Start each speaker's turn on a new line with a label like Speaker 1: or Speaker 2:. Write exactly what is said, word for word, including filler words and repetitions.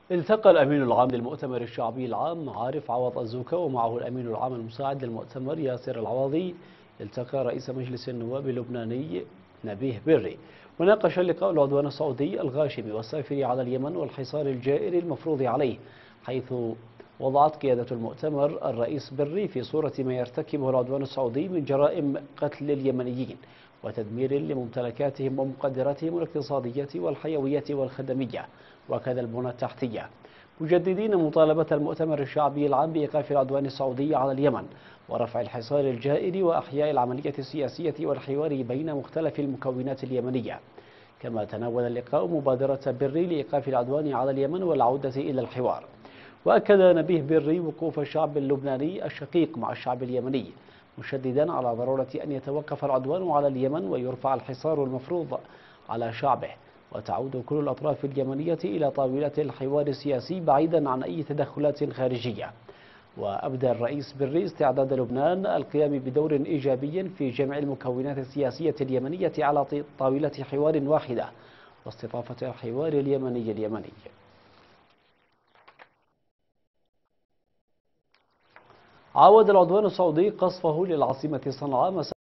Speaker 1: التقى الأمين العام للمؤتمر الشعبي العام عارف عوض الزوكا ومعه الأمين العام المساعد للمؤتمر ياسر العوضي. التقى رئيس مجلس النواب اللبناني نبيه بري، وناقش اللقاء العدوان السعودي الغاشم والسافر على اليمن والحصار الجائر المفروض عليه، حيث وضعت قيادة المؤتمر الرئيس بري في صورة ما يرتكبه العدوان السعودي من جرائم قتل اليمنيين وتدمير لممتلكاتهم ومقدراتهم الاقتصادية والحيوية والخدمية وكذا البنى التحتية، مجددين مطالبة المؤتمر الشعبي العام بإيقاف العدوان السعودي على اليمن ورفع الحصار الجائر وأحياء العملية السياسية والحوار بين مختلف المكونات اليمنية. كما تناول اللقاء مبادرة بري لإيقاف العدوان على اليمن والعودة إلى الحوار. وأكد نبيه بري وقوف الشعب اللبناني الشقيق مع الشعب اليمني، مشددا على ضرورة أن يتوقف العدوان على اليمن ويرفع الحصار المفروض على شعبه، وتعود كل الأطراف اليمنية إلى طاولة الحوار السياسي بعيدا عن أي تدخلات خارجية. وأبدى الرئيس بري استعداد لبنان القيام بدور إيجابي في جمع المكونات السياسية اليمنية على طاولة حوار واحدة واستضافة الحوار اليمني اليمني. عاود العدوان السعودي قصفه للعاصمة صنعاء مساء